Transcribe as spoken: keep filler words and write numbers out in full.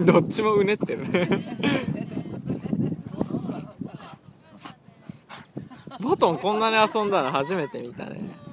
どっちもうねってるねバトンこんなに遊んだの初めて見たね。